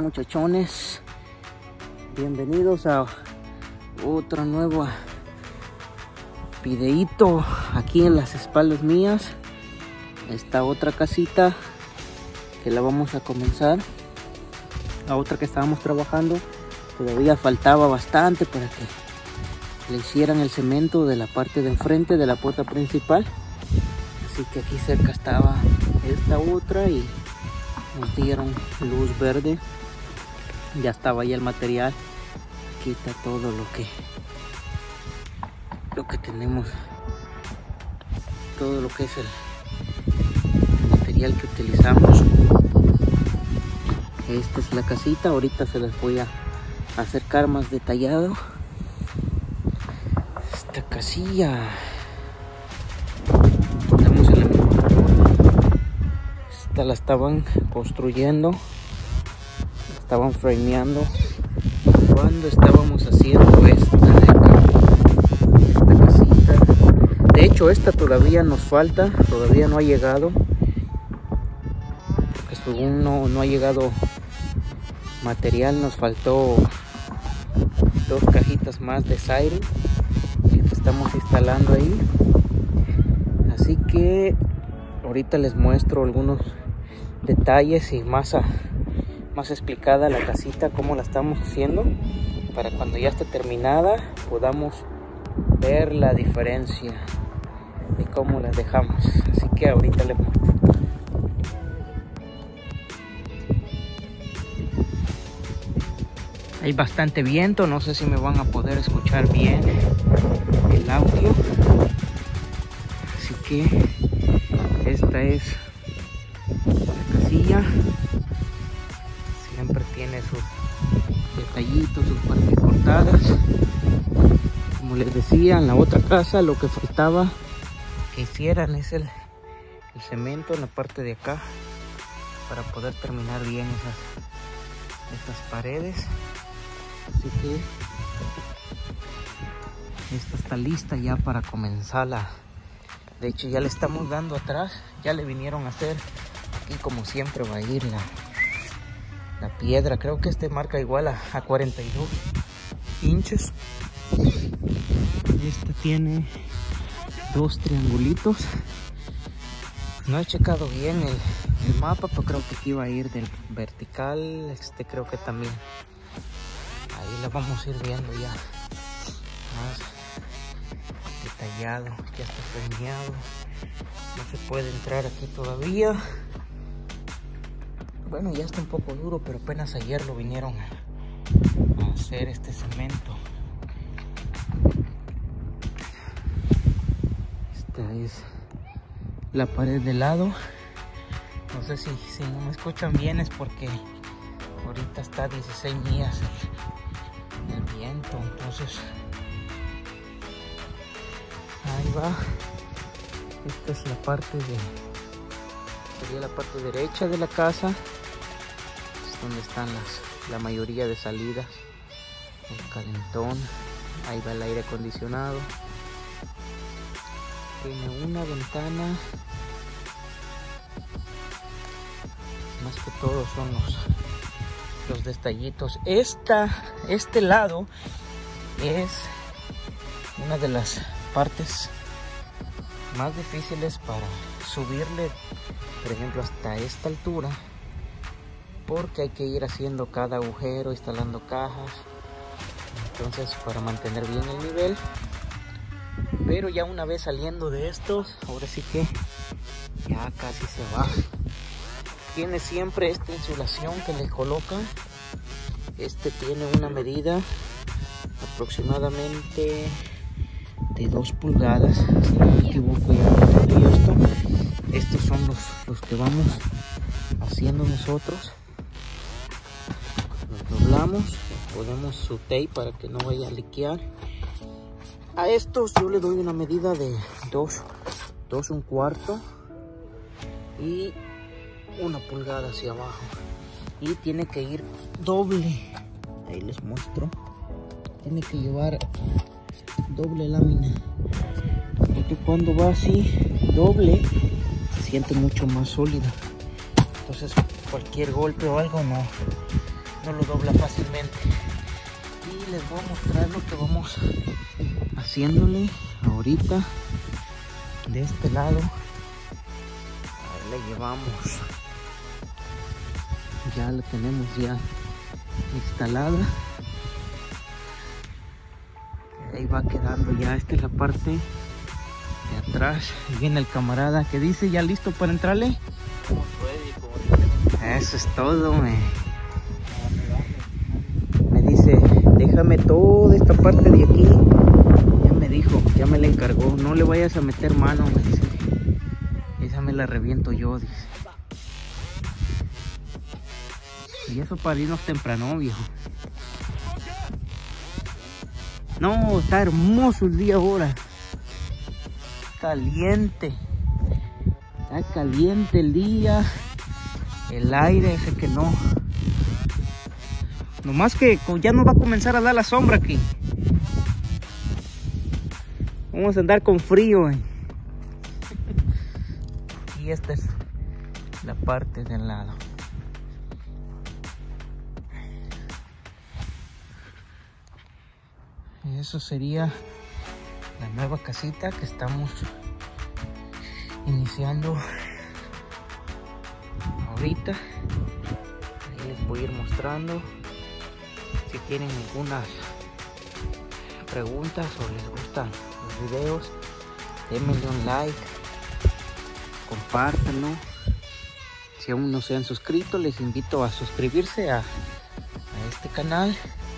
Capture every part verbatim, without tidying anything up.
muchachones? Bienvenidos a otro nuevo videíto aquí en las espaldas mías. Esta otra casita que la vamos a comenzar. La otra que estábamos trabajando todavía faltaba bastante para que le hicieran el cemento de la parte de enfrente de la puerta principal. Así que aquí cerca estaba esta otra y nos dieron luz verde. Ya estaba ahí el material. Aquí está todo lo que lo que tenemos, todo lo que es el, el material que utilizamos. Esta es la casita. Ahorita se las voy a acercar más detallado. Esta casilla esta la estaban construyendo, la estaban frameando cuando estábamos haciendo esta de acá, esta casita. De hecho, esta todavía nos falta, todavía no ha llegado, porque según no, no ha llegado material. Nos faltó dos cajitas más de siding que estamos instalando ahí. Así que ahorita les muestro algunos detalles y más, a, más explicada la casita, cómo la estamos haciendo, para cuando ya esté terminada podamos ver la diferencia de cómo la dejamos. Así que ahorita les muestro. Hay bastante viento, no sé si me van a poder escuchar bien el audio. Así que esta es la casilla. Siempre tiene sus detallitos, sus partes cortadas. Como les decía, en la otra casa lo que faltaba que hicieran es el, el cemento en la parte de acá para poder terminar bien esas, estas paredes. Así que esta está lista ya para comenzarla. De hecho, ya le estamos dando atrás, ya le vinieron a hacer. Aquí como siempre va a ir la, la piedra. Creo que este marca igual a, a cuarenta y dos inches. Esta tiene dos triangulitos. No he checado bien el, el mapa, pero creo que aquí va a ir del vertical. Este creo que también. Ahí la vamos a ir viendo ya más detallado. Ya está premiado. No se puede entrar aquí todavía. Bueno, ya está un poco duro, pero apenas ayer lo vinieron a, a hacer este cemento. Esta es la pared de lado. No sé si, si no me escuchan bien, es porque ahorita está a dieciséis millas el, el viento, entonces ahí va. Esta es la parte de, sería la parte derecha de la casa, es donde están las, la mayoría de salidas, el calentón. Ahí va el aire acondicionado. Tiene una ventana, más que todo son los los detallitos. Esta, este lado es una de las partes más difíciles para subirle, por ejemplo, hasta esta altura, porque hay que ir haciendo cada agujero, instalando cajas, entonces para mantener bien el nivel. Pero ya una vez saliendo de estos, ahora sí que ya casi se va. Tiene siempre esta insulación que le colocan. Este tiene una medida aproximadamente de dos pulgadas, si no me equivoco. Ya y esto, estos son los, los que vamos haciendo nosotros. Los doblamos, ponemos su tape para que no vaya a liquear. A estos yo le doy una medida de dos, dos un cuarto y una pulgada hacia abajo, y tiene que ir doble. Ahí les muestro, tiene que llevar doble lámina, porque cuando va así doble se siente mucho más sólida. Entonces cualquier golpe o algo no no lo dobla fácilmente. Y les voy a mostrar lo que vamos haciéndole ahorita de este lado. Ahí le llevamos, ya la tenemos ya instalada. Ahí va quedando ya. Esta es la parte de atrás. Y viene el camarada que dice: ya listo para entrarle. Eso es todo, me, me dice: déjame toda esta parte de aquí. Ya me dijo, ya me la encargó, no le vayas a meter mano, me dice. Esa me la reviento yo, dice. Y eso para irnos temprano, viejo. No, está hermoso el día ahora. Caliente. Está caliente el día. El aire ese que no. Nomás que ya nos va a comenzar a dar la sombra aquí. Vamos a andar con frío. Eh. Y esta es la parte del lado. Y eso sería la nueva casita que estamos iniciando ahorita. Ahí les voy a ir mostrando. Si tienen algunas preguntas o les gustan los videos, denme un like, compártanlo. Si aún no se han suscrito, les invito a suscribirse a, a este canal.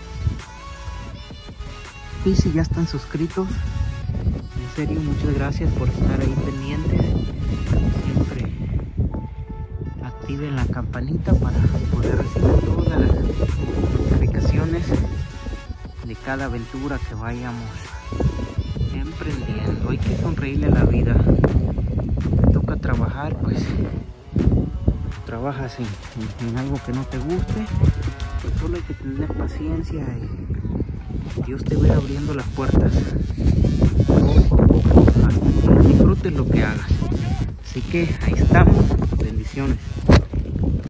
Y si ya están suscritos, en serio, muchas gracias por estar ahí pendientes. Siempre activen la campanita para poder recibir todas las notificaciones de cada aventura que vayamos emprendiendo. Hay que sonreírle a la vida. Te toca trabajar, pues trabajas en, en, en algo que no te guste, pues solo hay que tener paciencia y Dios te va a ir abriendo las puertas poco a poco hasta que disfrutes lo que hagas. Así que ahí estamos. Bendiciones.